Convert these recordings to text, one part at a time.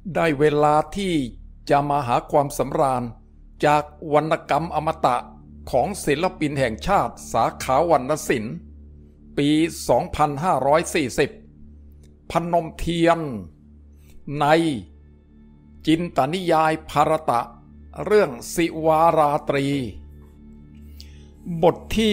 ได้เวลาที่จะมาหาความสำราญจากวรรณกรรมอมตะของศิลปินแห่งชาติสาขาวรรณศิลป์ปี 2540 พนมเทียนในจินตนิยายภารตะเรื่องสิวาราตรีบทที่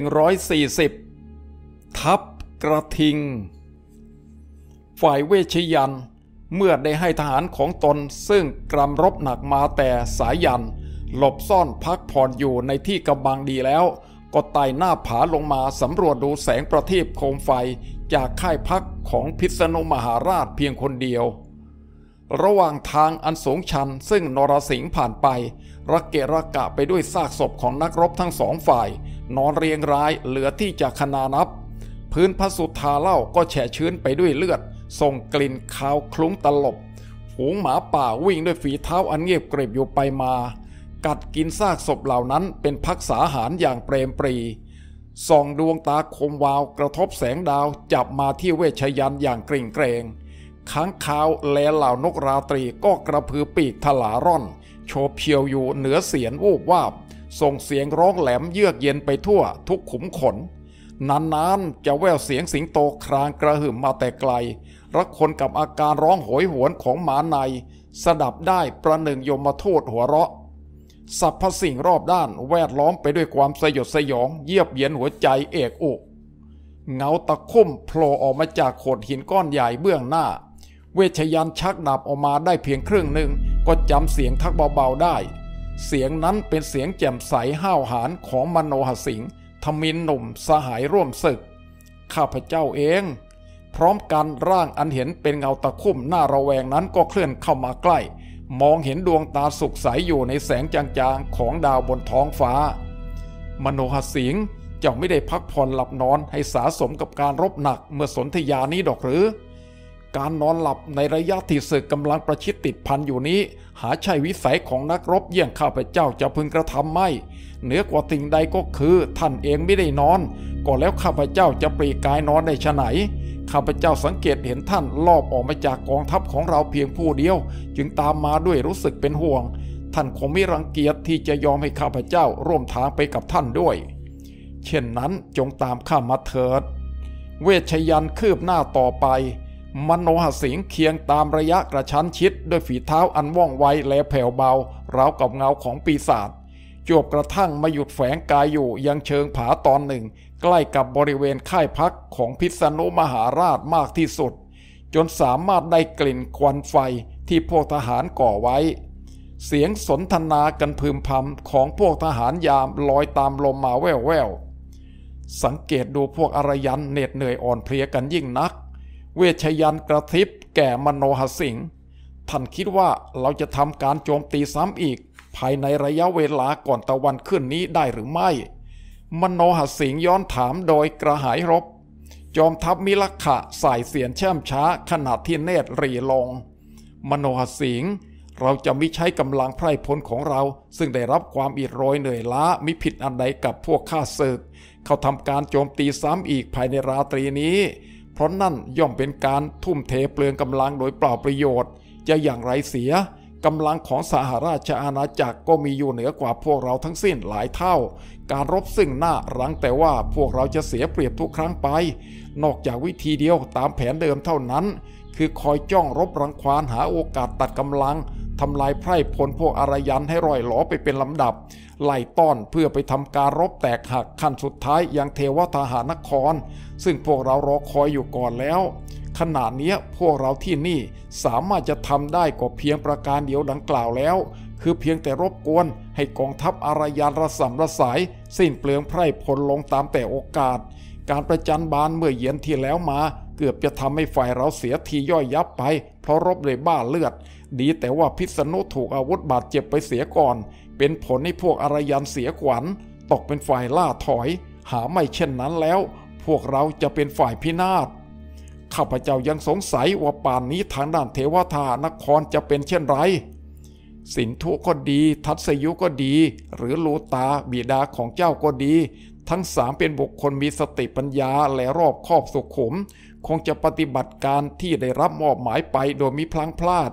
140 ทัพกระทิงฝ่ายเวชยันต์เมื่อได้ให้ทหารของตนซึ่งกรำรบหนักมาแต่สายันหลบซ่อนพักผ่อนอยู่ในที่กำบังดีแล้วก็ไต่หน้าผาลงมาสำรวจดูแสงประทีปโคมไฟจากค่ายพักของพิษณุมหาราชเพียงคนเดียวระหว่างทางอันสูงชันซึ่งนรสิงห์ผ่านไประเกะระกะไปด้วยซากศพของนักรบทั้งสองฝ่ายนอนเรียงรายเหลือที่จะขนานับพื้นพระสุธาเล่าก็แฉะชื้นไปด้วยเลือดส่งกลิ่นคาวคลุ้งตลบฝูงหมาป่าวิ่งด้วยฝีเท้าอันเงียบเกร็บอยู่ไปมากัดกินซากศพเหล่านั้นเป็นพักษาหารอย่างเปรมปรีส่องดวงตาคมวาวกระทบแสงดาวจับมาที่เวชยันต์อย่างเกรงเกรงค้างคาวและเหล่านกราตรีก็กระพือปีกทลาร่อนโฉบเฉี่ยวอยู่เหนือเสียนวูบวาบส่งเสียงร้องแหลมเยือกเย็นไปทั่วทุกขุมขนนานๆจะแว่วเสียงสิงโตครางกระหึ่มมาแต่ไกลรักคนกับอาการร้องโหยหวนของหมาในสดับได้ประหนึ่งยมทูตหัวเราะสรรพสิ่งรอบด้านแวดล้อมไปด้วยความสยดสยองเยียบเย็นหัวใจเอกอุเงาตะคุ่มโผล่ออกมาจากโขดหินก้อนใหญ่เบื้องหน้าเวชยันต์ชักดาบออกมาได้เพียงครึ่งหนึ่งก็จำเสียงทักเบาๆได้เสียงนั้นเป็นเสียงแจ่มใสห้าวหาญของมโนหสิงห์ทมิฬหนุ่มสหายร่วมศึกข้าพเจ้าเองพร้อมกันร่างอันเห็นเป็นเงาตะคุ่มหน้าระแวงนั้นก็เคลื่อนเข้ามาใกล้มองเห็นดวงตาสุกใสอยู่ในแสงจางๆของดาวบนท้องฟ้ามโนหสิงห์เจ้าไม่ได้พักผ่อนหลับนอนให้สาสมกับการรบหนักเมื่อสนธยานี้ดอกหรือการนอนหลับในระยะที่ศึกกำลังประชิดติดพันอยู่นี้หาใช่วิสัยของนักรบเยี่ยงข้าพเจ้าจะพึงกระทำไม่เหนือกว่าสิ่งใดก็คือท่านเองไม่ได้นอนก็แล้วข้าพเจ้าจะปลีกกายนอนได้ฉะไหนข้าพเจ้าสังเกตเห็นท่านลอบออกมาจากกองทัพของเราเพียงผู้เดียวจึงตามมาด้วยรู้สึกเป็นห่วงท่านคงไม่รังเกียจที่จะยอมให้ข้าพเจ้าร่วมทางไปกับท่านด้วยเช่นนั้นจงตามข้ามาเถิดเวชยันต์คืบหน้าต่อไปมโนหสิงห์เคียงตามระยะกระชั้นชิดด้วยฝีเท้าอันว่องไวและแผ่วเบาราวกับเงาของปีศาจจวบกระทั่งมาหยุดแฝงกายอยู่ยังเชิงผาตอนหนึ่งใกล้กับบริเวณค่ายพักของพิษณุมหาราชมากที่สุดจนสามารถได้กลิ่นควันไฟที่พวกทหารก่อไว้เสียงสนทนากันพึมพำของพวกทหารยามลอยตามลมมาแว่วๆสังเกตดูพวกอารยันเหน็ดเหนื่อยอ่อนเพลียกันยิ่งนักเวชยันต์กระทิบแก่มโนหสิงห์ท่านคิดว่าเราจะทำการโจมตีซ้ำอีกภายในระยะเวลาก่อนตะวันขึ้นนี้ได้หรือไม่มโนหสิงห์ย้อนถามโดยกระหายรบจอมทัพมิลักขะสายเสียนแช่มช้าขณะที่เนตรหรี่ลงมโนหสิงห์เราจะมิใช้กำลังไพร่พลของเราซึ่งได้รับความอิดโรยเหนื่อยล้ามิผิดอันใดกับพวกข้าศึกเขาทำการโจมตีซ้ำอีกภายในราตรีนี้เพราะนั่นย่อมเป็นการทุ่มเทเปลืองกำลังโดยเปล่าประโยชน์จะอย่างไรเสียกำลังของสหราชอาณาจักรก็มีอยู่เหนือกว่าพวกเราทั้งสิ้นหลายเท่าการรบซึ่งหน้ารังแต่ว่าพวกเราจะเสียเปรียบทุกครั้งไปนอกจากวิธีเดียวตามแผนเดิมเท่านั้นคือคอยจ้องรบรังควานหาโอกาสตัดกำลังทำลายไพร่พลพวกอารยันให้ร่อยหลอไปเป็นลำดับไล่ต้อนเพื่อไปทำการรบแตกหักขั้นสุดท้ายยังเทวทหารนครซึ่งพวกเรารอคอยอยู่ก่อนแล้วขณะนี้พวกเราที่นี่สามารถจะทำได้ก็เพียงประการเดียวดังกล่าวแล้วคือเพียงแต่รบกวนให้กองทัพอารยันระส่ำระสายสิ้นเปลืองไพร่พลลงตามแต่โอกาสการประจันบานเมื่อเย็นที่แล้วมาเกือบจะทำให้ฝ่ายเราเสียทีย่อยยับไปเพราะรบเลยบ้าเลือดดีแต่ว่าพิษณุถูกอาวุธบาดเจ็บไปเสียก่อนเป็นผลให้พวกอารยันเสียขวัญตกเป็นฝ่ายล่าถอยหาไม่เช่นนั้นแล้วพวกเราจะเป็นฝ่ายพินาศข้าพเจ้ายังสงสัยว่าป่านนี้ทางด้านเทวทานครจะเป็นเช่นไรสินธุก็ดีทัศยุก็ดีหรือลูตาบิดาของเจ้าก็ดีทั้งสามเป็นบุคคลมีสติปัญญาและรอบคอบสุขุมคงจะปฏิบัติการที่ได้รับมอบหมายไปโดยมิพลั้งพลาด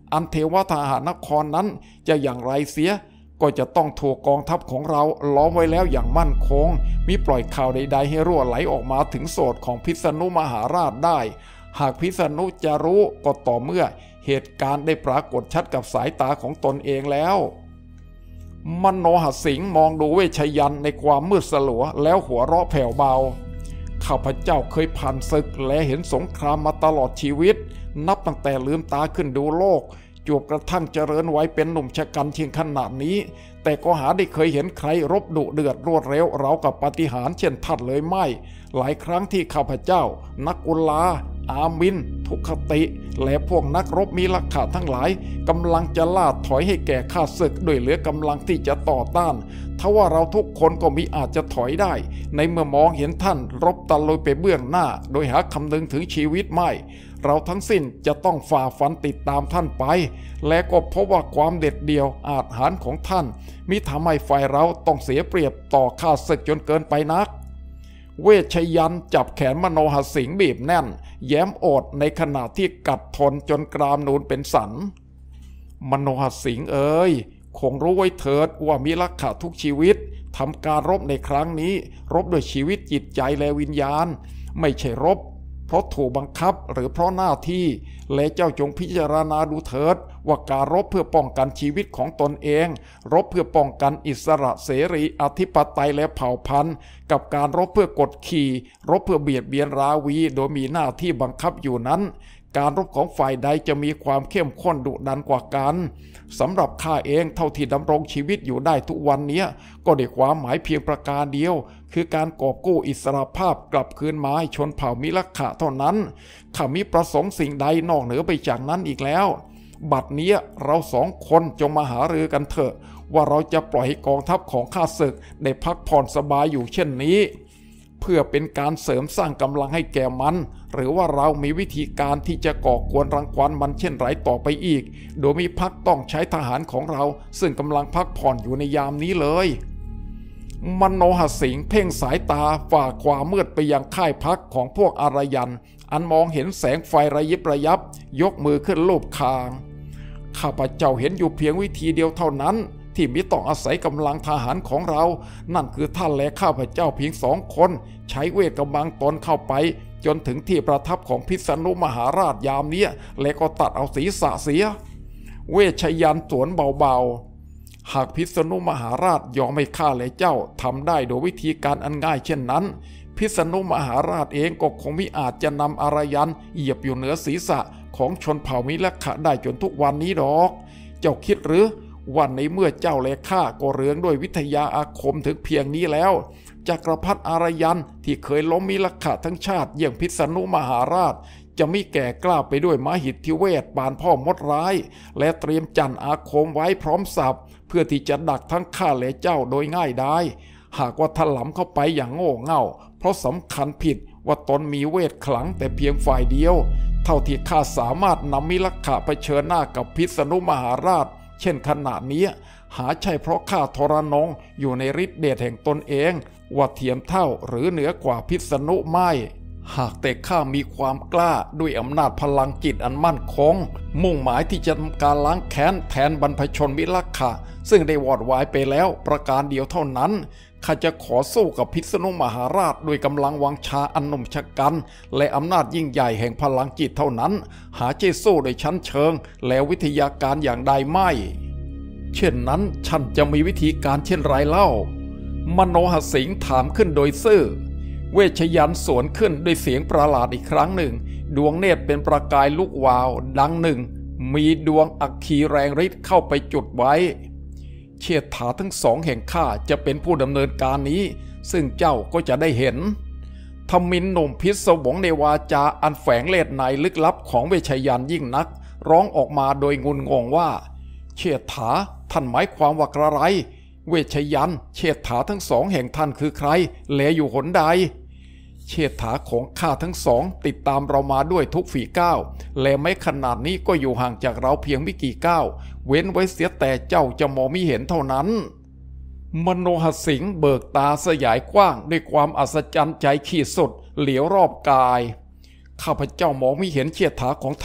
อันเทวทหานครนั้นจะอย่างไรเสียก็จะต้องถูกกองทัพของเราล้อมไว้แล้วอย่างมั่นคงมิปล่อยข่าวใดๆให้รั่วไหลออกมาถึงโสดของพิษณุมหาราชได้หากพิษณุจะรู้ก็ต่อเมื่อเหตุการณ์ได้ปรากฏชัดกับสายตาของตนเองแล้วมโนหสิงห์มองดูเวชยันต์ในความมืดสลัวแล้วหัวเราะแผ่วเบาข้าพเจ้าเคยผ่านศึกและเห็นสงครามมาตลอดชีวิตนับตั้งแต่ลืมตาขึ้นดูโลกจวบกระทั่งเจริญวัยเป็นหนุ่มชะกันเชียงขนาดนี้แต่ก็หาได้เคยเห็นใครรบดุเดือดรวดเร็วเรากับปาฏิหาริย์เช่นท่านเลยไม่หลายครั้งที่ข้าพเจ้านักกุลาอามินทุกขติและพวกนักรบมีลักขะทั้งหลายกำลังจะล่าถอยให้แก่ข้าศึกด้วยเหลือกำลังที่จะต่อต้านทว่าเราทุกคนก็มิอาจจะถอยได้ในเมื่อมองเห็นท่านรบตะลุยไปเบื้องหน้าโดยหาคำนึงถึงชีวิตไม่เราทั้งสิ้นจะต้องฝ่าฟันติดตามท่านไปและก็พบว่าความเด็ดเดี่ยวอาจหาญของท่านมิทำให้ฝ่ายเราต้องเสียเปรียบต่อข้าศึกจนเกินไปนักเวชยันต์จับแขนมโนหสิงห์บีบแน่นแย้มโอดในขณะที่กัดทนจนกรามนูนเป็นสันมโนหสิงห์เอ๋ยคงรู้ไว้เถิดว่ามีลักขะทุกชีวิตทำการรบในครั้งนี้รบด้วยชีวิตจิตใจและวิญญาณไม่ใช่รบเพราะถูกบังคับหรือเพราะหน้าที่และเจ้าจงพิจารณาดูเถิดว่าการรบเพื่อป้องกันชีวิตของตนเองรบเพื่อป้องกันอิสระเสรีอธิปไตยและเผ่าพันธุ์กับการรบเพื่อกดขี่รบเพื่อเบียดเบียนราวีโดยมีหน้าที่บังคับอยู่นั้นการรบของฝ่ายใดจะมีความเข้มข้นดุดันกว่ากันสำหรับข้าเองเท่าที่ดำรงชีวิตอยู่ได้ทุกวันนี้ก็ได้ความหมายเพียงประการเดียวคือการกอบกู้อิสรภาพกลับคืนมาให้ชนเผ่ามิลักขะเท่านั้นข้ามิประสงค์สิ่งใดนอกเหนือไปจากนั้นอีกแล้วบัดนี้เราสองคนจงมาหารือกันเถอะว่าเราจะปล่อยให้กองทัพของข้าศึกได้พักผ่อนสบายอยู่เช่นนี้เพื่อเป็นการเสริมสร้างกำลังให้แก่มันหรือว่าเรามีวิธีการที่จะก่อกวนรังควานมันเช่นไรต่อไปอีกโดยมีพักต้องใช้ทหารของเราซึ่งกำลังพักผ่อนอยู่ในยามนี้เลยมโนหสิงห์เพ่งสายตาฝ่าความมืดไปยังค่ายพักของพวกอารยันอันมองเห็นแสงไฟระยิบระยับยกมือขึ้นลูบคางข้าพเจ้าเห็นอยู่เพียงวิธีเดียวเท่านั้นที่มิต้องอาศัยกำลังทหารของเรานั่นคือท่านและข้าพเจ้าเพียงสองคนใช้เวทกำลังตนเข้าไปจนถึงที่ประทับของพิษณุมหาราชยามนี้และก็ตัดเอาศีรษะเสียเวชยันต์สวนเบาๆหากพิษณุมหาราชยอมให้ข้าและเจ้าทำได้โดยวิธีการอันง่ายเช่นนั้นพิษณุมหาราชเองก็คงมิอาจจะนำอารยันเหยียบอยู่เหนือศีรษะของชนเผ่ามิลักขะได้จนทุกวันนี้ดอกเจ้าคิดหรือว่าในเมื่อเจ้าและข้าก็เรืองด้วยวิทยาอาคมถึงเพียงนี้แล้วจักรพรรดิอารยันที่เคยล้มมิลักขะทั้งชาติอย่างพิษณุมหาราชจะมิแก่กล้าไปด้วยมหิทธิเวทปานพ่อมดร้ายและเตรียมจั่นอาคมไว้พร้อมสับเพื่อที่จะดักทั้งข้าและเจ้าโดยง่ายได้หากว่าถลำเข้าไปอย่างโง่เง่าเพราะสำคัญผิดว่าตนมีเวทขลังแต่เพียงฝ่ายเดียวเท่าที่ข้าสามารถนำมิลักขะเผชิญหน้ากับพิษณุมหาราชเช่นขณะนี้หาใช่เพราะข้าทรนงอยู่ในฤทธิเดชแห่งตนเองว่าเทียมเท่าหรือเหนือกว่าพิษณุไม่หากแต่ข้ามีความกล้าด้วยอำนาจพลังจิตอันมั่นคงมุ่งหมายที่จะทำการล้างแค้นแทนบรรพชนมิลักขะซึ่งได้วอดวายไปแล้วประการเดียวเท่านั้นข้าจะขอสู้กับพิษณุมหาราชด้วยกำลังวังชาอันหนุ่มชะกันและอำนาจยิ่งใหญ่แห่งพลังจิตเท่านั้นหาเจสู้โดยชั้นเชิงและวิทยาการอย่างใดไม่เช่นนั้นฉันจะมีวิธีการเช่นไรเล่ามโนหสิงห์ถามขึ้นโดยซื่อเวชยันต์สวนขึ้นด้วยเสียงประหลาดอีกครั้งหนึ่งดวงเนตรเป็นประกายลุกวาวดังหนึ่งมีดวงอัคคีแรงฤทธิ์เข้าไปจุดไว้เชษฐาทั้งสองแห่งข้าจะเป็นผู้ดำเนินการนี้ซึ่งเจ้าก็จะได้เห็นทมิฬหนุ่มพิศวงในวาจาอันแฝงเล่ห์ในลึกลับของเวชยันต์ยิ่งนักร้องออกมาโดยงุนงงว่าเชษฐาท่านหมายความว่าอะไรเวชยันต์เชษฐาทั้งสองแห่งท่านคือใครแลอยู่หนใดเชษฐาของข้าทั้งสองติดตามเรามาด้วยทุกฝีก้าวและไม่ขนาดนี้ก็อยู่ห่างจากเราเพียงไม่กี่ก้าวเว้นไว้เสียแต่เจ้าจะมองไม่เห็นเท่านั้นมโนหสิงห์เบิกตาสยายกว้างด้วยความอัศจรรย์ใจขีดสุดเหลียวรอบกายข้าพเจ้ามองไม่เห็นเชษฐาของท่าน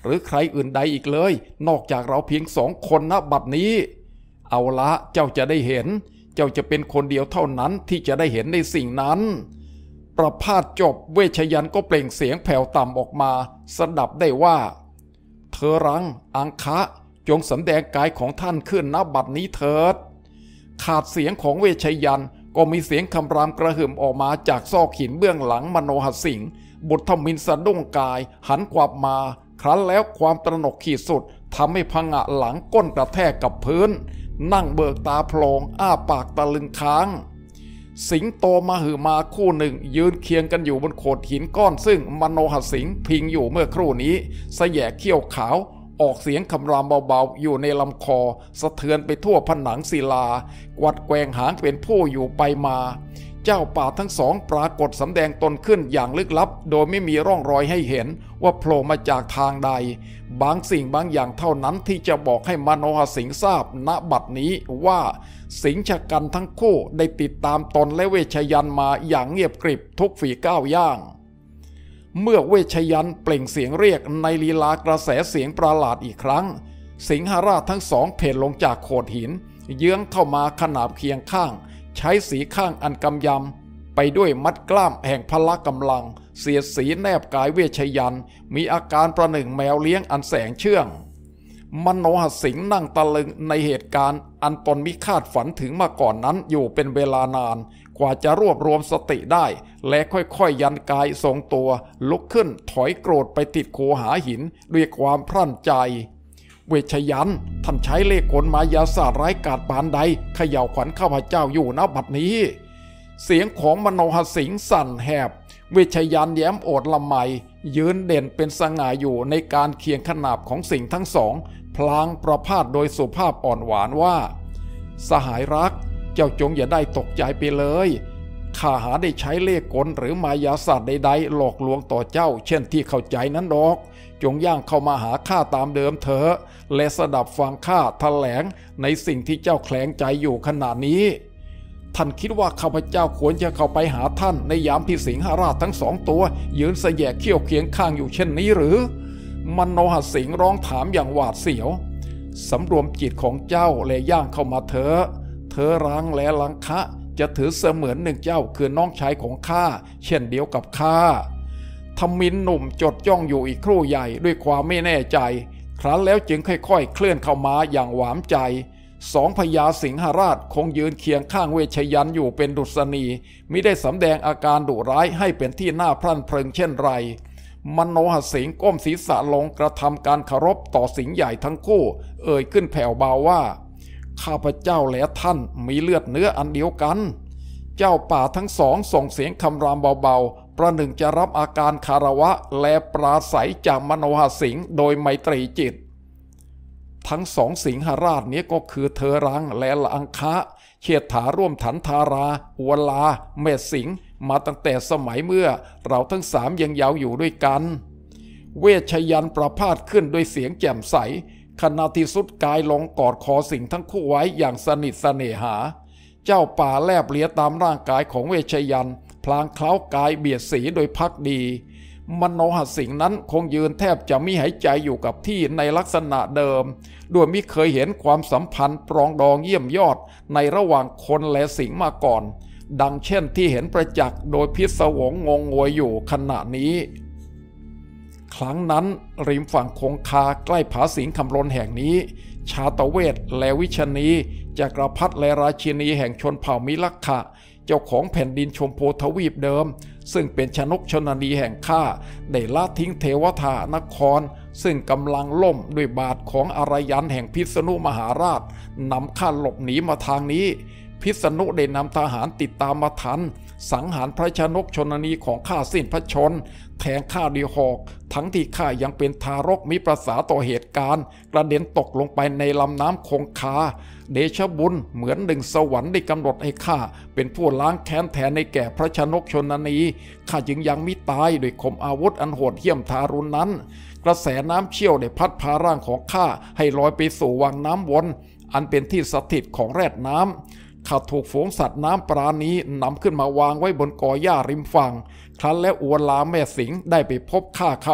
หรือใครอื่นใดอีกเลยนอกจากเราเพียง2 คนณบัดนี้เอาละเจ้าจะได้เห็นเจ้าจะเป็นคนเดียวเท่านั้นที่จะได้เห็นในสิ่งนั้นประพาสจบเวชยันต์ก็เปล่งเสียงแผ่วต่ำออกมาสดับได้ว่าเธอรังอังคะจงสำแดงกายของท่านขึ้นณบัดนี้เถิดขาดเสียงของเวชยันต์ก็มีเสียงคำรามกระหึ่มออกมาจากซอกหินเบื้องหลังมโนหสิงห์บุตรทมิฬสะดุ้งกายหันกลับมาครั้นแล้วความตระหนกขีดสุดทำให้ผงะหลังก้นกระแทกกับพื้นนั่งเบิกตาโพลงอ้าปากตะลึงค้างสิงโตมหึมาคู่หนึ่งยืนเคียงกันอยู่บนโขดหินก้อนซึ่งมโนหสิงห์พิงอยู่เมื่อครู่นี้แสแยะเขี้ยวขาวออกเสียงคำรามเบาๆอยู่ในลำคอสะเทือนไปทั่วผนังศิลากวัดแกว่งหางเป็นผู้อยู่ไปมาเจ้าป่าทั้งสองปรากฏสำแดงตนขึ้นอย่างลึกลับโดยไม่มีร่องรอยให้เห็นว่าโผล่มาจากทางใดบางสิ่งบางอย่างเท่านั้นที่จะบอกให้มโนหสิงห์ทราบณบัดนี้ว่าสิงห์ชะกันทั้งคู่ได้ติดตามตนและเวชยันต์มาอย่างเงียบกริบทุกฝีก้าวย่างเมื่อเวชยันต์เปล่งเสียงเรียกในลีลากระแสเสียงประหลาดอีกครั้งสิงหราชทั้งสองเพ่นลงจากโขดหินเยื้องเข้ามาขนาบเคียงข้างใช้สีข้างอันกำยำไปด้วยมัดกล้ามแห่งพละกำลังเสียดสีแนบกายเวชยันต์มีอาการประหนึ่งแมวเลี้ยงอันแสงเชื่องมโนหสิงห์นั่งตะลึงในเหตุการณ์อันตนมิคาดฝันถึงมาก่อนนั้นอยู่เป็นเวลานานกว่าจะรวบรวมสติได้และค่อยๆยันกายทรงตัวลุกขึ้นถอยโกรธไปติดโคหาหินด้วยความพรั่นใจเวชยันต์ท่านใช้เล่ห์กลมายาศาสตร์ร้ายกาจปานใดเขย่าขวัญข้าพเจ้าอยู่ณบัดนี้เสียงของมโนหสิงห์สั่นแหบเวชยันต์แย้มโอดละไมยืนเด่นเป็นสง่าอยู่ในการเคียงขนาบของสิ่งทั้งสองพลางประพาสโดยสุภาพอ่อนหวานว่าสหายรักเจ้าจงอย่าได้ตกใจไปเลยข้าหาได้ใช้เล่ห์กลหรือมายาศาสตร์ใดๆหลอกลวงต่อเจ้าเช่นที่เข้าใจนั้นดอกจงย่างเข้ามาหาข้าตามเดิมเถอะและสดับฟังข้าแถลงในสิ่งที่เจ้าแขลงใจอยู่ขณะนี้ท่านคิดว่าข้าพเจ้าควรจะเข้าไปหาท่านในยามที่สิงหราชทั้ง2 ตัวยืนแสแยะเขี้ยวเคียงข้างอยู่เช่นนี้หรือมโนหสิงห์ร้องถามอย่างหวาดเสียวสำรวมจิตของเจ้าและย่างเข้ามาเถอะเธอรังและลังคะจะถือเสมือนหนึ่งเจ้าคือน้องชายของข้าเช่นเดียวกับข้าทมิฬหนุ่มจดจ้องอยู่อีกครู่ใหญ่ด้วยความไม่แน่ใจครั้นแล้วจึงค่อยๆเคลื่อนเข้ามาอย่างหวามใจ2 พญาสิงหราชคงยืนเคียงข้างเวชยันต์อยู่เป็นดุษณีมิได้สำแดงอาการดุร้ายให้เป็นที่น่าพรั่นพรึงเช่นไรมโนหสิงห์ก้มศีรษะลงกระทำการเคารพต่อสิงห์ใหญ่ทั้งคู่เอ่ยขึ้นแผ่วเบาว่าข้าพเจ้าและท่านมีเลือดเนื้ออันเดียวกันเจ้าป่าทั้งสองส่งเสียงคำรามเบาๆประหนึ่งจะรับอาการคารวะและปราศัยจากมโนหสิงห์โดยไมตรีจิตทั้ง2 สิงหราชนี้ก็คือเธอรังและลังคะเชษฐาร่วมถันธาราอวลาแม่สิงห์มาตั้งแต่สมัยเมื่อเราทั้ง3ยังเยาว์อยู่ด้วยกันเวชยันต์ประพาสขึ้นด้วยเสียงแจ่มใสขณะที่สุดกายลงกอดคอสิงห์ทั้งคู่ไว้อย่างสนิทเสน่หาเจ้าป่าแลบเลียตามร่างกายของเวชยันต์พลางเคล้ากายเบียดสีโดยภักดีมโนหสิงห์นั้นคงยืนแทบจะมิหายใจอยู่กับที่ในลักษณะเดิมด้วยมิเคยเห็นความสัมพันธ์ปรองดองเยี่ยมยอดในระหว่างคนและสิงห์มาก่อนดังเช่นที่เห็นประจักษ์โดยพิศวงงงงวยอยู่ขณะนี้ครั้งนั้นริมฝั่งคงคาใกล้ผาสิงห์คำรณแห่งนี้ชาตเวทและวิชนีจักรพรรดิและราชินีแห่งชนเผ่ามิลักขะเจ้าของแผ่นดินชมพูทวีปเดิมซึ่งเป็นชนกชนนีแห่งข้าได้ละทิ้งเทวทานครซึ่งกำลังล่มด้วยบาทของอารยันแห่งพิษณุมหาราชนำข้าหลบหนีมาทางนี้พิษณุได้นำทหารติดตามมาทันสังหารพระชนกชนนีของข้าสิ้นพระชนแทงข้าด้วยหอกทั้งที่ข้ายังเป็นทารกมิประสาต่อเหตุการณ์กระเด็นตกลงไปในลำน้ำคงคาเดชบุญเหมือน1 สวรรค์ได้กำหนดให้ข้าเป็นผู้ล้างแค้นแทนในแก่พระชนกชนนีข้าจึงยังมิตายโดยคมอาวุธอันโหดเหี้ยมทารุณนั้นกระแสน้ำเชี่ยวได้พัดพาร่างของข้าให้ลอยไปสู่วังน้ำวนอันเป็นที่สถิตของแรดน้ำข้าถูกฝูงสัตว์น้ำปราณีนำขึ้นมาวางไว้บนกอหญ้าริมฝั่งครั้นแล้วอวลาแม่สิงห์ได้ไปพบข้าเข้า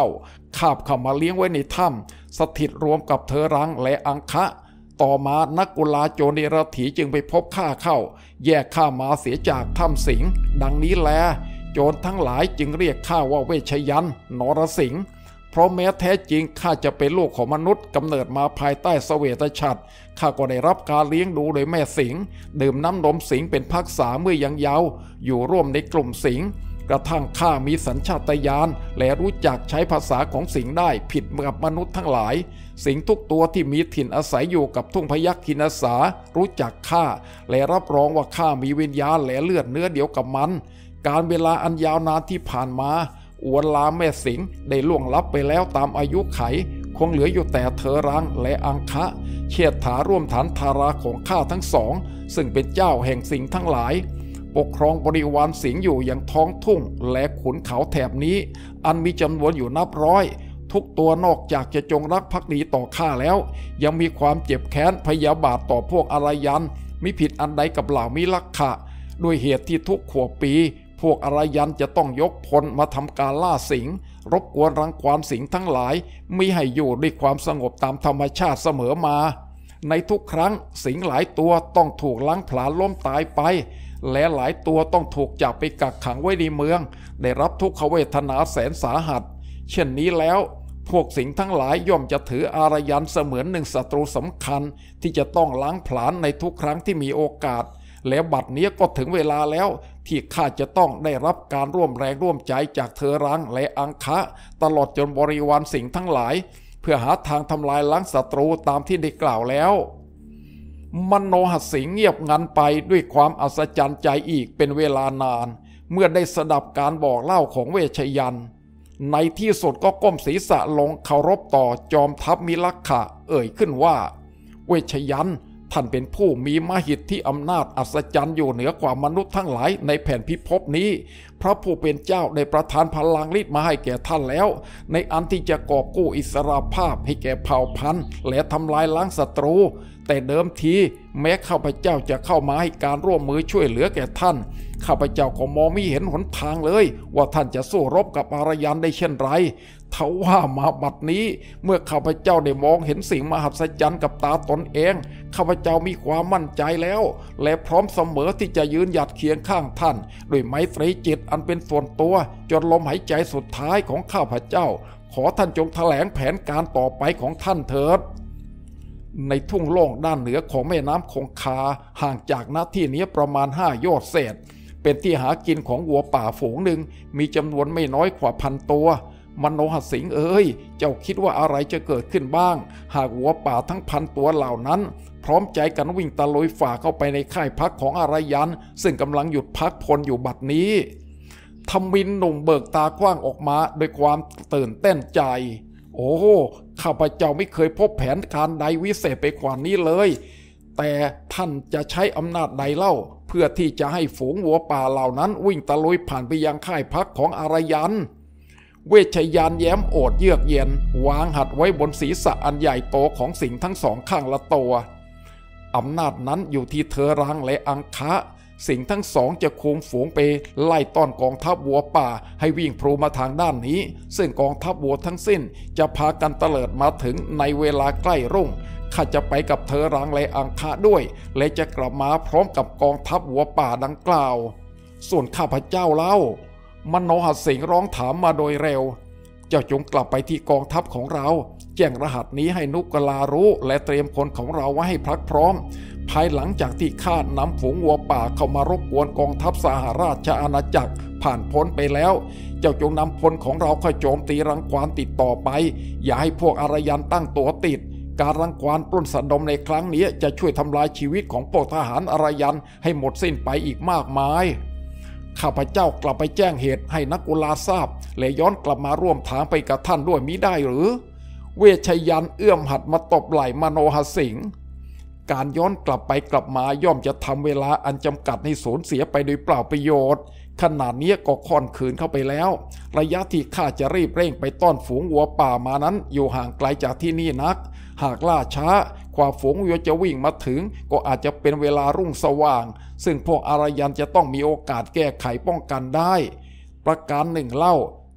คาบเข้ามาเลี้ยงไว้ในถ้ำสถิตรวมกับเทอรังและอังคะต่อมานักกุลาโจรเดรถีจึงไปพบข้าเข้าแยกข้ามาเสียจากถ้ำสิงห์ดังนี้แลโจรทั้งหลายจึงเรียกข้าว่าเวชยันต์นรสิงห์เพราะแม้แท้จริงข้าจะเป็นลูกของมนุษย์กำเนิดมาภายใต้เสวตฉัตรข้าก็ได้รับการเลี้ยงดูโดยแม่สิงห์ดื่มน้ำนมสิงห์เป็นภักษาเมื่อยังเยาว์อยู่ร่วมในกลุ่มสิงห์กระทั่งข้ามีสัญชาตญาณและรู้จักใช้ภาษาของสิงห์ได้ผิดกับมนุษย์ทั้งหลายสิงห์ทุกตัวที่มีถิ่นอาศัยอยู่กับทุ่งพยัคฆ์ทินสารู้จักข้าและรับรองว่าข้ามีวิญญาณและเลือดเนื้อเดียวกับมันการเวลาอันยาวนานที่ผ่านมาอวนลาแม่สิงห์ได้ล่วงลับไปแล้วตามอายุไขคงเหลืออยู่แต่เทอรังและอังคะเชียดถาร่วมฐานธาราของข้าทั้งสองซึ่งเป็นเจ้าแห่งสิงห์ทั้งหลายปกครองบริวารสิงห์อยู่อย่างท้องทุ่งและขุนเขาแถบนี้อันมีจำนวนอยู่นับร้อยทุกตัวนอกจากจะจงรักภักดีต่อข้าแล้วยังมีความเจ็บแค้นพยาบาทต่อพวกอารยันมิผิดอันใดกับเหล่ามิลักขะด้วยเหตุที่ทุกขวบปีพวกอารยันจะต้องยกพลมาทำการล่าสิงห์รบกวนรังควานสิงห์ทั้งหลายมิให้อยู่ด้วยความสงบตามธรรมชาติเสมอมาในทุกครั้งสิงห์หลายตัวต้องถูกล้างผลาญล้มตายไปและหลายตัวต้องถูกจับไปกักขังไว้ในเมืองได้รับทุกขเวทนาแสนสาหัสเช่นนี้แล้วพวกสิงห์ทั้งหลายย่อมจะถืออารยันเสมือนหนึ่งศัตรูสำคัญที่จะต้องล้างผลาญในทุกครั้งที่มีโอกาสแล้วบัดนี้ก็ถึงเวลาแล้วที่ข้าจะต้องได้รับการร่วมแรงร่วมใจจากเทอรังและอังคะตลอดจนบริวารสิงห์ทั้งหลายเพื่อหาทางทำลายล้างศัตรูตามที่ได้กล่าวแล้วมโนหสิงห์เงียบงันไปด้วยความอัศจรรย์ใจอีกเป็นเวลานานเมื่อได้สดับการบอกเล่าของเวชยันต์ในที่สุดก็ก้มศีรษะลงเคารพต่อจอมทัพมิลักขะเอ่ยขึ้นว่าเวชยันต์ท่านเป็นผู้มีมหิทธิอำนาจอัศจรรย์อยู่เหนือกว่ามนุษย์ทั้งหลายในแผ่นพิภพนี้พระผู้เป็นเจ้าได้ประทานพลังฤทธิ์มาให้แก่ท่านแล้วในอันที่จะกอบกู้อิสรภาพให้แก่เผ่าพันธุ์และทำลายล้างศัตรูแต่เดิมทีแม้ข้าพเจ้าจะเข้ามาให้การร่วมมือช่วยเหลือแก่ท่านข้าพเจ้าก็มองไม่เห็นหนทางเลยว่าท่านจะสู้รบกับอารยันได้เช่นไรทว่ามาบัดนี้เมื่อข้าพเจ้าได้มองเห็นสิ่งมหัศจรรย์กับตาตนเองข้าพเจ้ามีความมั่นใจแล้วและพร้อมเสมอที่จะยืนหยัดเคียงข้างท่านด้วยไมตรีจิตอันเป็นส่วนตัวจนลมหายใจสุดท้ายของข้าพเจ้าขอท่านจงแถลงแผนการต่อไปของท่านเถิดในทุ่งโล่งด้านเหนือของแม่น้ำคงคาห่างจากณที่นี้ประมาณ5 โยชน์เศษเป็นที่หากินของวัวป่าฝูงหนึ่งมีจำนวนไม่น้อยกว่า1,000 ตัวมโนหสิงห์เอ๋ยเจ้าคิดว่าอะไรจะเกิดขึ้นบ้างหากวัวป่าทั้ง1,000 ตัวเหล่านั้นพร้อมใจกันวิ่งตะลุยฝ่าเข้าไปในค่ายพักของอารยันซึ่งกำลังหยุดพักพลอยู่บัดนี้ทมิฬหนุ่มเบิกตากว้างออกมาด้วยความตื่นเต้นใจโอ้ข้าพเจ้าไม่เคยพบแผนการใดวิเศษไปกว่านี้เลยแต่ท่านจะใช้อำนาจใดเล่าเพื่อที่จะให้ฝูงวัวป่าเหล่านั้นวิ่งตะลุยผ่านไปยังค่ายพักของอารยันเวชยันต์แย้มโอดเยือกเย็นวางหัดไว้บนศีรษะอันใหญ่โตของสิงห์ทั้งสองข้างละตัวอำนาจนั้นอยู่ที่เทอรังและอังคะสิงห์ทั้งสองจะคุมฝูงไปไล่ต้อนกองทัพวัวป่าให้วิ่งพลูมาทางด้านนี้ซึ่งกองทัพวัวทั้งสิ้นจะพากันเตลิดมาถึงในเวลาใกล้รุ่งข้าจะไปกับเทอรังและอังคะด้วยและจะกลับมาพร้อมกับกองทัพวัวป่าดังกล่าวส่วนข้าพเจ้าเล่ามโนหสิงห์ร้องถามมาโดยเร็วเจ้าจงกลับไปที่กองทัพของเราแจ้งรหัสนี้ให้นุกลารู้และเตรียมคนของเราไว้ให้พรักพร้อมภายหลังจากที่ข้านำฝูงวัวป่าเข้ามารบกวนกองทัพสหราชอาณาจักรผ่านพ้นไปแล้วเจ้าจงนำพลของเราเข้าโจมตีรังควานติดต่อไปอย่าให้พวกอารยันตั้งตัวติดการรังควานปล้นสะดมในครั้งนี้จะช่วยทำลายชีวิตของพวกทหารอารยันให้หมดสิ้นไปอีกมากมายข้าพเจ้ากลับไปแจ้งเหตุให้นักกุลาทราบและย้อนกลับมาร่วมทางไปกับท่านด้วยมิได้หรือเวชยันต์เอื้อมหัดมาตบไหล่มโนหสิงห์การย้อนกลับไปกลับมาย่อมจะทำเวลาอันจำกัดให้สูญเสียไปโดยเปล่าประโยชน์ขนาดนี้ก็ค่อนคืนเข้าไปแล้วระยะที่ข้าจะรีบเร่งไปต้อนฝูงวัวป่ามานั้นอยู่ห่างไกลจากที่นี่นักหากล่าช้ากว่าฝูงวัวจะวิ่งมาถึงก็อาจจะเป็นเวลารุ่งสว่างซึ่งพวกอารยันจะต้องมีโอกาสแก้ไขป้องกันได้ประการหนึ่งเล่า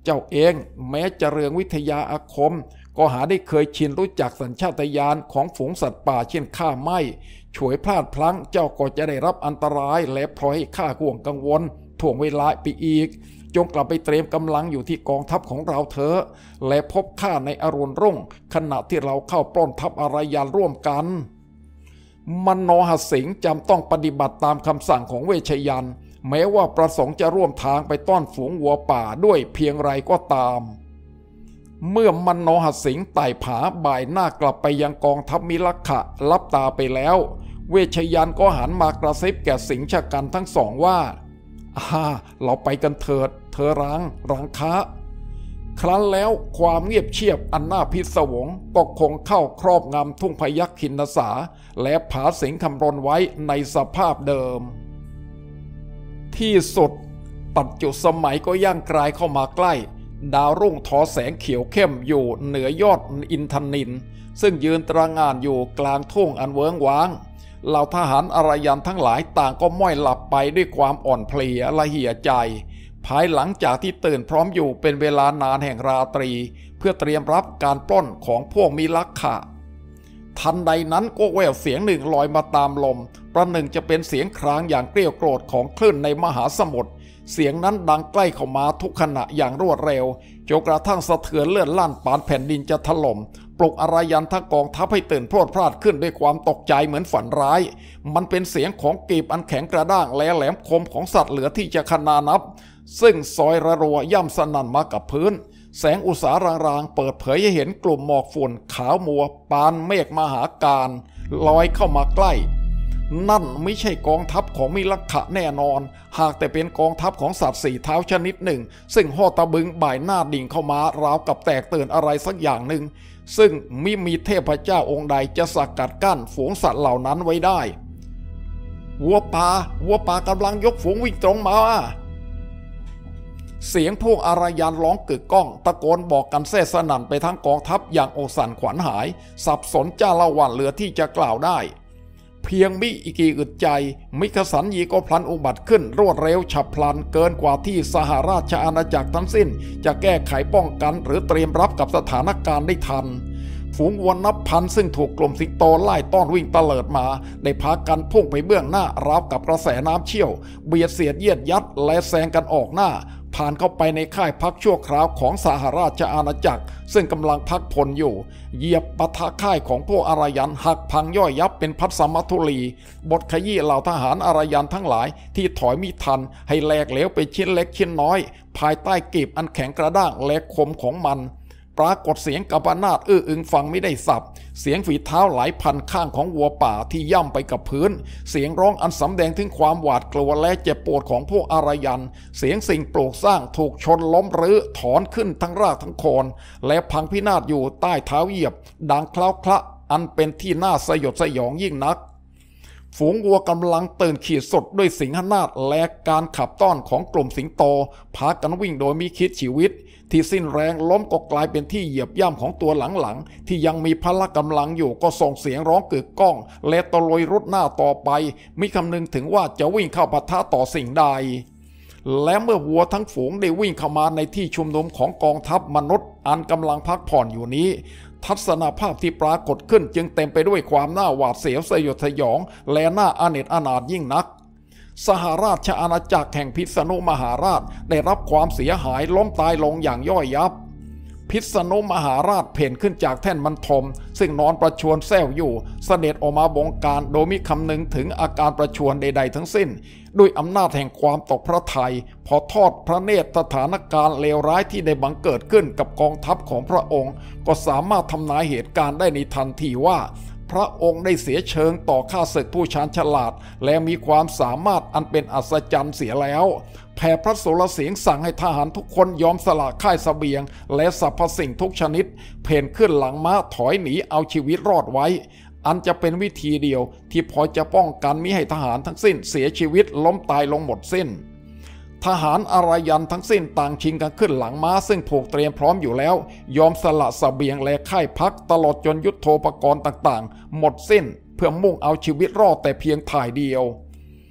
เจ้าเองแม้จะเรืองวิทยาอาคมก็หาได้เคยชินรู้จักสัญชาตญาณของฝูงสัตว์ป่าเช่นข้าไม่ฉวยพลาดพลั้งเจ้าก็จะได้รับอันตรายและพลอยให้ข้าห่วงกังวลถ่วงเวลาไปอีกจงกลับไปเตรียมกำลังอยู่ที่กองทัพของเราเถอะและพบข้าในอรุณรุ่งขณะที่เราเข้าปล้นทัพอารยันร่วมกันมโนหสิงห์จำต้องปฏิบัติตามคำสั่งของเวชยันต์แม้ว่าประสงค์จะร่วมทางไปต้อนฝูงวัวป่าด้วยเพียงไรก็ตามเมื่อมโนหสิงห์ไต่ผาบ่ายหน้ากลับไปยังกองทัพมิลักขะลับตาไปแล้วเวชยันต์ก็หันมากระซิบแก่สิงห์ชะกันทั้งสองว่าเราไปกันเถิดเธอรังคะครั้นแล้วความเงียบเชียบอันน่าพิศวงก็คงเข้าครอบงำทุ่งพยัคฆ์คินสาและผาสิงห์คำรณไว้ในสภาพเดิมที่สุดปัจจุสมัยก็ย่างกลายเข้ามาใกล้ดาวรุ่งทอแสงเขียวเข้มอยู่เหนือยอดอินทนิลซึ่งยืนตระหง่านอยู่กลางทุ่งอันเวิ้งว้างเหล่าทหารอารยันทั้งหลายต่างก็ม้อยหลับไปด้วยความอ่อนเพลียละเหี่ยใจภายหลังจากที่ตื่นพร้อมอยู่เป็นเวลานานแห่งราตรีเพื่อเตรียมรับการปล้นของพวกมิลักขะทันใดนั้นก็แววเสียงหนึ่งลอยมาตามลมประหนึ่งจะเป็นเสียงครางอย่างเกรี้ยวโกรธของคลื่นในมหาสมุทรเสียงนั้นดังใกล้เข้ามาทุกขณะอย่างรวดเร็วจนกระทั่งสะเทือนเลื่อนลั่นปานแผ่นดินจะถล่มปลุกอารยันทั้งกองทัพให้ตื่นพรวดพราดขึ้นด้วยความตกใจเหมือนฝันร้ายมันเป็นเสียงของกีบอันแข็งกระด้างและแหลมคมของสัตว์เหลือที่จะขนานับซึ่งซอยระรัวย่ำสนั่นมากับพื้นแสงอุษารางๆเปิดเผยให้เห็นกลุ่มหมอกฝุ่นขาวมัวปานเมฆมหาการลอยเข้ามาใกล้นั่นไม่ใช่กองทัพของมิลักขะแน่นอนหากแต่เป็นกองทัพของสัตว์สี่เท้าชนิดหนึ่งซึ่งห่อตะบึงบ่ายหน้าดิ่งเข้ามาราวกับแตกตื่นอะไรสักอย่างหนึ่งซึ่งมิมีเทพเจ้าองค์ใดจะสกัดกั้นฝูงสัตว์เหล่านั้นไว้ได้วัวป่ากำลังยกฝูงวิ่งตรงมาเสียงพวกอารยันร้องกึกก้องตะโกนบอกกันแซ่สนั่นไปทั้งกองทัพอย่างอกสั่นขวัญหายสับสนจ้าละวันเหลือที่จะกล่าวได้เพียงมิอีกอึดใจมิคสันยีก็พลันอุบัติขึ้นรวดเร็วฉับพลันเกินกว่าที่สหราชอาณาจักรทั้งสิ้นจะแก้ไขป้องกันหรือเตรียมรับกับสถานการณ์ได้ทันฝูงวัวนับพันซึ่งถูกกลุ่มสิงโตไล่ต้อนวิ่งเตลิดมาได้พากันพุ่งไปเบื้องหน้าราวกับกระแสน้ำเชี่ยวเบียดเสียดเยียดยัดและแซงกันออกหน้าผ่านเข้าไปในค่ายพักชั่วคราวของสหราชอาณาจักรซึ่งกำลังพักพลอยู่เหยียบปะทะค่ายของพวกอารยันหักพังย่อยยับเป็นพัดสมัทุลีบทขยี้เหล่าทหารอารยันทั้งหลายที่ถอยมิทันให้แหลกเหลวไปชิ้นเล็กชิ้นน้อยภายใต้กีบอันแข็งกระด้างและคมของมันปรากฏเสียงกัปนาตอึงฟังไม่ได้สับเสียงฝีเท้าหลายพันข้างของวัวป่าที่ย่ำไปกับพื้นเสียงร้องอันสำแดงถึงความหวาดกลัวและเจ็บปวดของพวกอารยันเสียงสิ่งปลูกสร้างถูกชนล้มรื้อถอนขึ้นทั้งรากทั้งโคนและพังพินาศอยู่ใต้เท้าเหยียบดังคล้าคละอันเป็นที่น่าสยดสยองยิ่งนักฝูงวัวกำลังตื่นขีดสดด้วยสิงหนาฏและการขับต้อนของกลุ่มสิงโตพากันวิ่งโดยมิคิดชีวิตที่สิ้นแรงล้มก็กลายเป็นที่เหยียบย่ำของตัวหลังๆที่ยังมีพละกำลังอยู่ก็ส่งเสียงร้องกึกก้องและตะลุยรุดหน้าต่อไปมิคำนึงถึงว่าจะวิ่งเข้าปะทะต่อสิ่งใดและเมื่อวัวทั้งฝูงได้วิ่งเข้ามาในที่ชุมนุมของกองทัพมนุษย์อันกำลังพักผ่อนอยู่นี้ทัศนภาพที่ปรากฏขึ้นจึงเต็มไปด้วยความน่าหวาดเสียวสยดสยองและน่าอเนจอนาถยิ่งนักสหราชอาณาจักรแห่งพิษณุมหาราชได้รับความเสียหายล้มตายลงอย่างย่อยยับพิษณุมหาราชเพ่นขึ้นจากแท่นบรรทมซึ่งนอนประชวรแซวอยู่เสด็จออกมาบงการโดยมิคำนึงถึงอาการประชวรใดๆทั้งสิ้นด้วยอำนาจแห่งความตกพระทัยพอทอดพระเนตรสถานการณ์เลวร้ายที่ได้บังเกิดขึ้นกับกองทัพของพระองค์ก็สามารถทำนายเหตุการณ์ได้ในทันทีว่าพระองค์ได้เสียเชิงต่อข้าศึกผู้ชาญฉลาดและมีความสามารถอันเป็นอัศจรรย์เสียแล้วแผ่พระโสรเสียงสั่งให้ทหารทุกคนยอมสละค่ายเสบียงและสรรพสิ่งทุกชนิดเพ่นขึ้นหลังม้าถอยหนีเอาชีวิตรอดไว้อันจะเป็นวิธีเดียวที่พอจะป้องกันมิให้ทหารทั้งสิ้นเสียชีวิตล้มตายลงหมดสิ้นทหารอารยันทั้งสิ้นต่างชิงกันขึ้นหลังม้าซึ่งผูกเตรียมพร้อมอยู่แล้วยอมสละเสบียงและค่ายพักตลอดจนยุทโธปกรณ์ต่างๆหมดสิ้นเพื่อมุ่งเอาชีวิตรอดแต่เพียงถ่ายเดียว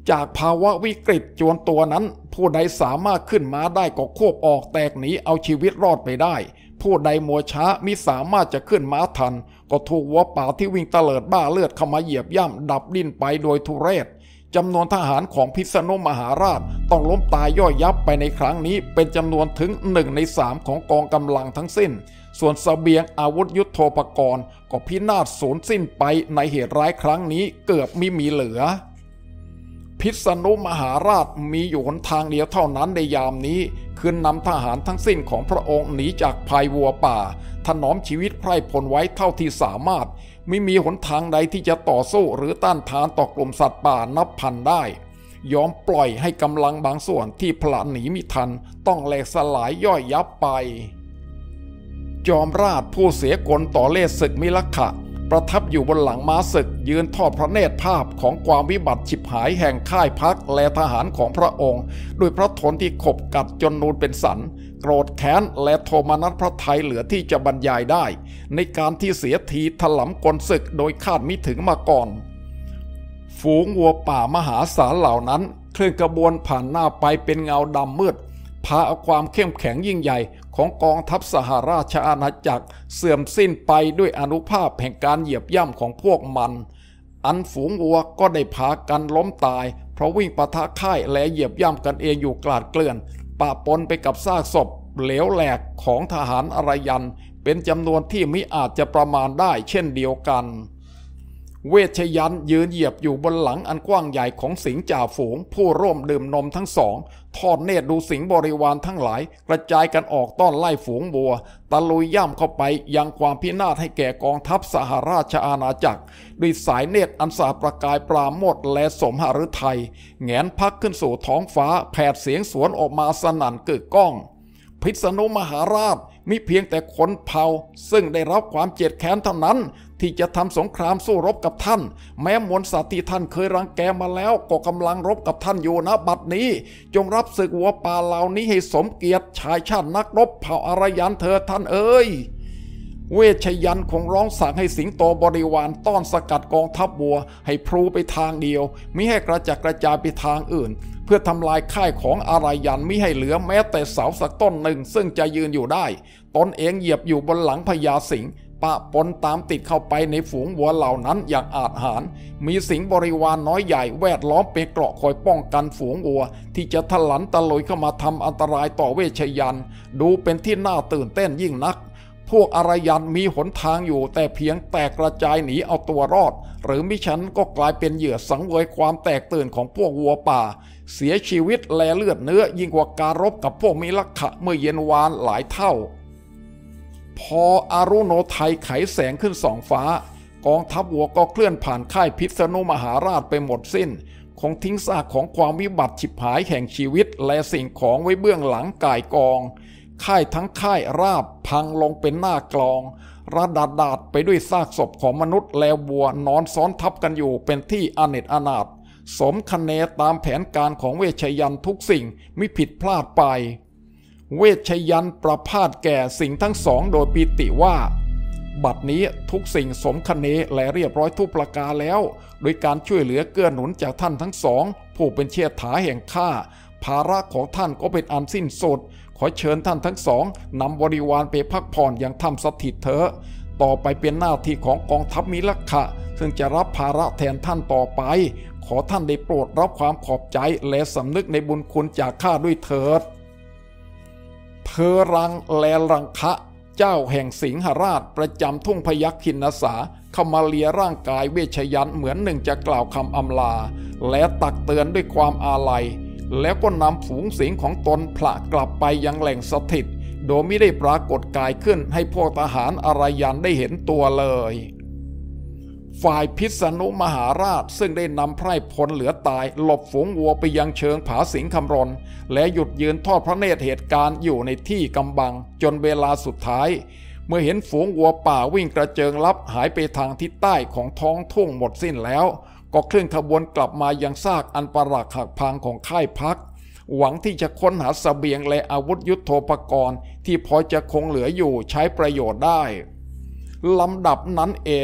จากภาวะวิกฤตจวนตัวนั้นผู้ใดสามารถขึ้นมาได้ก็ควบออกแตกหนีเอาชีวิตรอดไปได้ผู้ใดมัวช้ามิสามารถจะขึ้นม้าทันก็ถูกวัวป่าที่วิ่งเตลิดบ้าเลือดเข้ามาเหยียบย่ำดับดิ้นไปโดยทุเรศจำนวนทหารของพิษณุมหาราชต้องล้มตายย่อยยับไปในครั้งนี้เป็นจำนวนถึง1 ใน 3ของกองกำลังทั้งสิ้นส่วนเสบียงอาวุธยุทโธปกรณ์ก็พินาศสูญสิ้นไปในเหตุร้ายครั้งนี้เกือบไม่มีเหลือพิษณุมหาราชมีอยู่หนทางเดียวเท่านั้นในยามนี้คือนำทหารทั้งสิ้นของพระองค์หนีจากภัยวัวป่าถนอมชีวิตไพร่พลไว้เท่าที่สามารถไม่มีหนทางใดที่จะต่อสู้หรือต้านทานต่อกลุ่มสัตว์ป่านับพันได้ยอมปล่อยให้กำลังบางส่วนที่พลันหนีมิทันต้องแหลกสลายย่อยยับไปจอมราชผู้เสียกลต่อเล่ห์ศึกมิลักขะประทับอยู่บนหลังม้าศึกยืนทอดพระเนตรภาพของความวิบัติฉิบหายแห่งค่ายพักและทหารของพระองค์ด้วยพระทนที่ขบกัดจนนูนเป็นสันโกรธแค้นและโทมนัสพระทัยเหลือที่จะบรรยายได้ในการที่เสียทีถลำกลศึกโดยคาดมิถึงมาก่อนฝูงวัวป่ามหาศาลเหล่านั้นเคลื่อนกระบวนผ่านหน้าไปเป็นเงาดำมืดพาเอาความเข้มแข็งยิ่งใหญ่ของกองทัพสหราชอาณาจักรเสื่อมสิ้นไปด้วยอานุภาพแห่งการเหยียบย่ำของพวกมันอันฝูงวัวก็ได้พากันล้มตายเพราะวิ่งปะทะค่ายและเหยียบย่ำกันเองอยู่กลาดเกลื่อนปะปนไปกับซากศพเหลวแหลกของทหารอารยันเป็นจำนวนที่มิอาจจะประมาณได้เช่นเดียวกันเวชยันต์ยืนเหยียบอยู่บนหลังอันกว้างใหญ่ของสิงห์จ่าฝูงผู้ร่วมดื่มนมทั้งสองทอดเนตรดูสิงห์บริวารทั้งหลายกระจายกันออกต้อนไล่ฝูงวัวตะลุยย่ำเข้าไปยังความพินาศให้แก่กองทัพสหราชอาณาจักรด้วยสายเนตรอันสาประกายปราโมทย์และสมหฤทัยแงนพักขึ้นสู่ท้องฟ้าแผดเสียงสวนออกมาสนั่นกึกก้องพิษณุมหาราชมิเพียงแต่คนเผ่าซึ่งได้รับความเจ็บแค้นเท่านั้นที่จะทำสงครามสู้รบกับท่านแม้มวลสัตว์ที่ท่านเคยรังแกมาแล้วก็กำลังรบกับท่านอยู่ณบัดนี้จงรับศึกวัวป่าเหล่านี้ให้สมเกียรติชายชาตินักรบเผ่าอารยันเถิดท่านเอ๋ยเวชยันต์คงร้องสั่งให้สิงโตบริวารต้อนสกัดกองทัพวัวให้พลูไปทางเดียวมิให้กระจัดกระจายไปทางอื่นเพื่อทำลายค่ายของอารยันมิให้เหลือแม้แต่เสาสักต้นหนึ่งซึ่งจะยืนอยู่ได้ตนเองเหยียบอยู่บนหลังพญาสิงห์ปะปนตามติดเข้าไปในฝูงวัวเหล่านั้นอย่างอาจหาญมีสิงห์บริวารน้อยใหญ่แวดล้อมเป็นเกราะคอยป้องกันฝูงวัวที่จะทะลันตะลุยเข้ามาทำอันตรายต่อเวชยันต์ดูเป็นที่น่าตื่นเต้นยิ่งนักพวกอารยันมีหนทางอยู่แต่เพียงแตกกระจายหนีเอาตัวรอดหรือมิฉะนั้นก็กลายเป็นเหยื่อสังเวยความแตกตื่นของพวกวัวป่าเสียชีวิตและเลือดเนื้อยิ่งกว่าการรบกับพวกมิลักขะเมื่อเย็นวานหลายเท่าพออารุโนไทยไขแสงขึ้นสองฟ้ากองทัพวัวก็เคลื่อนผ่านค่ายพิษณุมหาราชไปหมดสิ้นคงทิ้งซากของความวิบัติฉิบหายแห่งชีวิตและสิ่งของไว้เบื้องหลังก่ายกองค่ายทั้งค่ายราบพังลงเป็นหน้ากลองระดาษไปด้วยซากศพของมนุษย์และวัวนอนซ้อนทับกันอยู่เป็นที่อเนจอนาถสมคะเนตามแผนการของเวชยันต์ทุกสิ่งมิผิดพลาดไปเวชยันต์ประพาสแก่สิ่งทั้งสองโดยปิติว่าบัดนี้ทุกสิ่งสมคะเนและเรียบร้อยทุกประการแล้วโดยการช่วยเหลือเกื้อหนุนจากท่านทั้งสองผู้เป็นเชษฐาแห่งข้าภาระของท่านก็เป็นอันสิ้นสุดขอเชิญท่านทั้งสองนำบริวารไปพักผ่อนอย่างถ้ำสถิตเถอะต่อไปเป็นหน้าที่ของกองทัพมิลักขะซึ่งจะรับภาระแทนท่านต่อไปขอท่านได้โปรดรับความขอบใจและสำนึกในบุญคุณจากข้าด้วยเถิดเธอรังแลรังคะเจ้าแห่งสิงหราชประจำทุ่งพยัคฆ์คินสาเข้ามาเลียร่างกายเวชยันต์เหมือนหนึ่งจะกล่าวคำอำลาและตักเตือนด้วยความอาลัยแล้วก็นำฝูงสิงของตนผละกลับไปยังแหล่งสถิตโดยไม่ได้ปรากฏกายขึ้นให้พวกทหารอารยันได้เห็นตัวเลยฝ่ายพิษณุมหาราชซึ่งได้นำไพร่พลเหลือตายหลบฝูงวัวไปยังเชิงผาสิงคำรณและหยุดยืนทอดพระเนตรเหตุการณ์อยู่ในที่กำบังจนเวลาสุดท้ายเมื่อเห็นฝูงวัวป่าวิ่งกระเจิงลับหายไปทางทิศใต้ของท้องทุ่งหมดสิ้นแล้วก็เคลื่อนขบวนกลับมายังซากอันปรักหักพังของค่ายพักหวังที่จะค้นหาเสบียงและอาวุธยุทโธปกรณ์ที่พอจะคงเหลืออยู่ใช้ประโยชน์ได้ลำดับนั้นเอง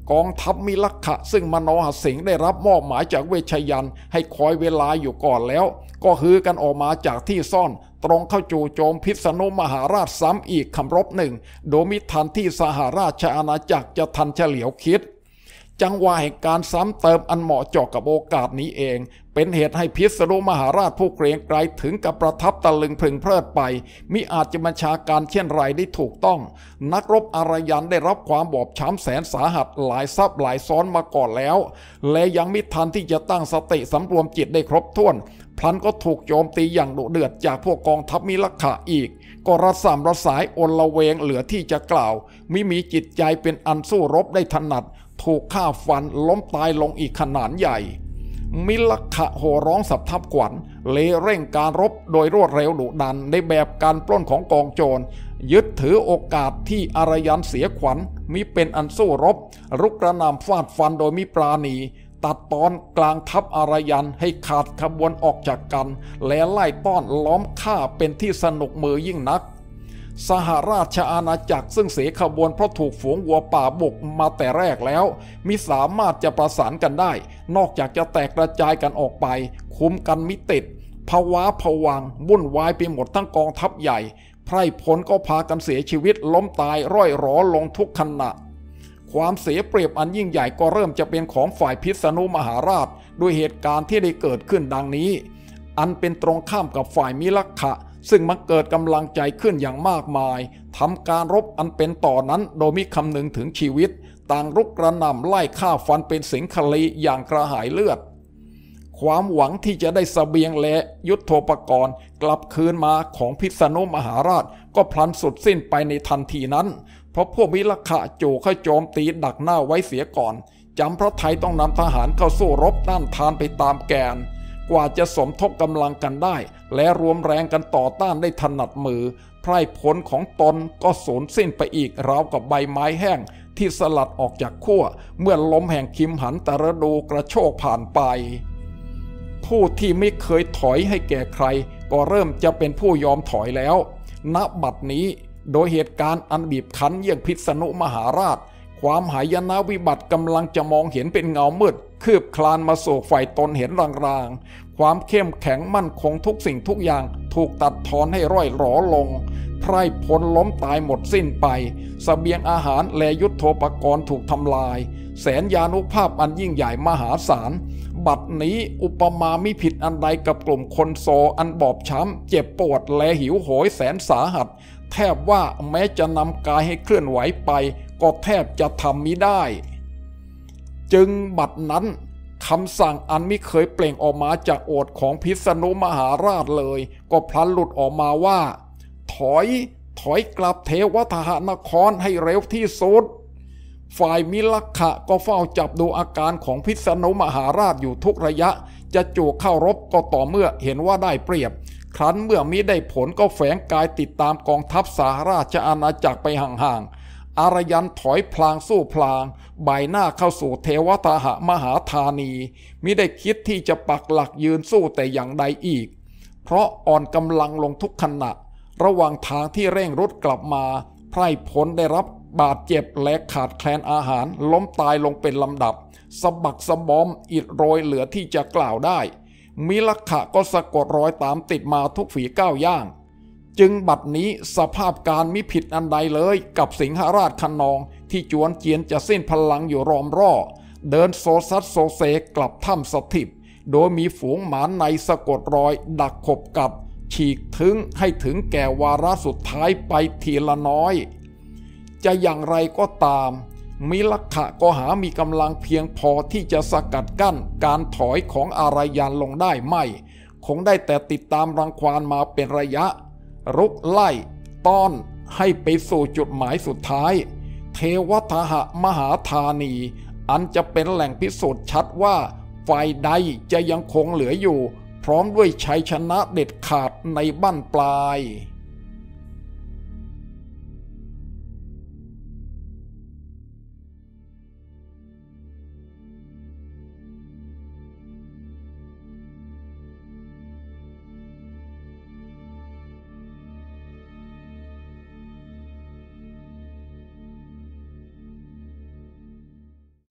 กองทัพมิลักขะซึ่งมโนหสิงห์ได้รับมอบหมายจากเวชยันต์ให้คอยเวลาอยู่ก่อนแล้วก็ฮือกันออกมาจากที่ซ่อนตรงเข้าจู่โจมพิษณุมหาราชซ้ำอีกคำรบหนึ่งโดยมิทันที่สหราชอาณาจักรจะทันเฉลียวคิดจังหวะแห่งการซ้ำเติมอันเหมาะเจาะกับโอกาสนี้เองเป็นเหตุให้พิษณุมหาราชผู้เกรียงไกรถึงกับประทับตะลึงพึงเพลิดไปมิอาจจะบัญชาการเช่นไรได้ถูกต้องนักรบอารยันได้รับความบอบช้ำแสนสาหัสหลายซับหลายซ้อนมาก่อนแล้วและยังมิทันที่จะตั้งสติสำรวมจิตได้ครบถ้วนพลันก็ถูกโจมตีอย่างดุเดือดจากพวกกองทัพมิลักขะอีกก็ระส่ำระสายโอละเวงเหลือที่จะกล่าวมิมีจิตใจเป็นอันสู้รบได้ถนัดถูกฆ่าฟันล้มตายลงอีกขนาดใหญ่มิลักขะโห่ร้องสับทับขวัญเร่งการรบโดยรวดเร็วดุดันในแบบการปล้นของกองโจรยึดถือโอกาสที่อารยันเสียขวัญมิเป็นอันสู้รบรุกกระหน่ำฟาดฟันโดยมิปราณีตัดตอนกลางทัพอารยันให้ขาดขบวนออกจากกันและไล่ต้อนล้อมฆ่าเป็นที่สนุกมือยิ่งนักสหราชอาณาจักรซึ่งเสียขบวนเพราะถูกฝูงวัวป่าบุกมาแต่แรกแล้วมิสามารถจะประสานกันได้นอกจากจะแตกกระจายกันออกไปคุมกันมิติดภาวะผวังวุ่นวายไปหมดทั้งกองทัพใหญ่ไพร่พลก็พากันเสียชีวิตล้มตายร่อยหรอลงทุกขณะความเสียเปรียบอันยิ่งใหญ่ก็เริ่มจะเป็นของฝ่ายพิษณุมหาราชด้วยเหตุการณ์ที่ได้เกิดขึ้นดังนี้อันเป็นตรงข้ามกับฝ่ายมิลักขะซึ่งมันเกิดกำลังใจขึ้นอย่างมากมายทำการรบอันเป็นต่อนั้นโดยมิคำนึงถึงชีวิตต่างรุกกระหน่ำไล่ฆ่าฟันเป็นสิงคลีอย่างกระหายเลือดความหวังที่จะได้เสบียงและยุทโธปกรณ์กลับคืนมาของพิษณุมหาราชก็พลันสุดสิ้นไปในทันทีนั้นเพราะพวกมิลักขะจู่เข้าโจมตีดักหน้าไว้เสียก่อนจำพระไทยต้องนำทหารเข้าสู้รบต้านทานไปตามแกนกว่าจะสมทบกำลังกันได้และรวมแรงกันต่อต้านได้ถนัดมือไพร่พลของตนก็สูญสิ้นไปอีกราวกับใบไม้แห้งที่สลัดออกจากขั้วเมื่อลมแห่งคิมหันตะฤดูกระโชกผ่านไปผู้ที่ไม่เคยถอยให้แก่ใครก็เริ่มจะเป็นผู้ยอมถอยแล้วณบัดนี้โดยเหตุการณ์อันบีบคั้นเยี่ยงพิษณุมหาราชความหายนะวิบัติกำลังจะมองเห็นเป็นเงามืดคืบคลานมาสู่ฝ่ายตนเห็นรางๆความเข้มแข็งมั่นคงทุกสิ่งทุกอย่างถูกตัดทอนให้ร่อยหรอลงไพร่พลล้มตายหมดสิ้นไปเสบียงอาหารและยุทโธปกรณ์ถูกทำลายแสนยานุภาพอันยิ่งใหญ่มหาศาลบัดนี้อุปมามิผิดอันใดกับกลุ่มคนโซอันบอบช้ำเจ็บปวดและหิวโหยแสนสาหัสแทบว่าแม้จะนำกายให้เคลื่อนไหวไปก็แทบจะทำมิได้จึงบัดนั้นคำสั่งอันไม่เคยเปล่งออกมาจากโอษฐ์ของพิษณุมหาราชเลยก็พลันหลุดออกมาว่าถอยกลับเทวทหนครให้เร็วที่สุดฝ่ายมิลักขะก็เฝ้าจับดูอาการของพิษณุมหาราชอยู่ทุกระยะจะจู่เข้ารบก็ต่อเมื่อเห็นว่าได้เปรียบครั้นเมื่อมิได้ผลก็แฝงกายติดตามกองทัพสหราชอาณาจักรไปห่างๆอารยันถอยพลางสู้พลางบ่ายหน้าเข้าสู่เทวทหมหาธานีมิได้คิดที่จะปักหลักยืนสู้แต่อย่างใดอีกเพราะอ่อนกำลังลงทุกขณะระหว่างทางที่เร่งรุดกลับมาไพร่พลได้รับบาดเจ็บและขาดแคลนอาหารล้มตายลงเป็นลำดับสะบักสะบอมอิดโรยเหลือที่จะกล่าวได้มิลักขะก็สะกดรอยตามติดมาทุกฝีก้าวย่างจึงบัดนี้สภาพการมิผิดอันใดเลยกับสิงหราชคะนองที่จวนเจียนจะสิ้นพลังอยู่รอมร่อเดินโซซัดโซเซกลับถ้ำสถิตโดยมีฝูงหมาในสะกดรอยดักขบกับฉีกถึงให้ถึงแก่วาระสุดท้ายไปทีละน้อยจะอย่างไรก็ตามมิลักขะก็หามีกำลังเพียงพอที่จะสกัดกั้นการถอยของอารยันลงได้ไม่คงได้แต่ติดตามรังควานมาเป็นระยะรุกไล่ต้อนให้ไปสู่จุดหมายสุดท้ายเทวทหมหาธานีอันจะเป็นแหล่งพิสูจน์ชัดว่าฝ่ายใดจะยังคงเหลืออยู่พร้อมด้วยชัยชนะเด็ดขาดในบั้นปลาย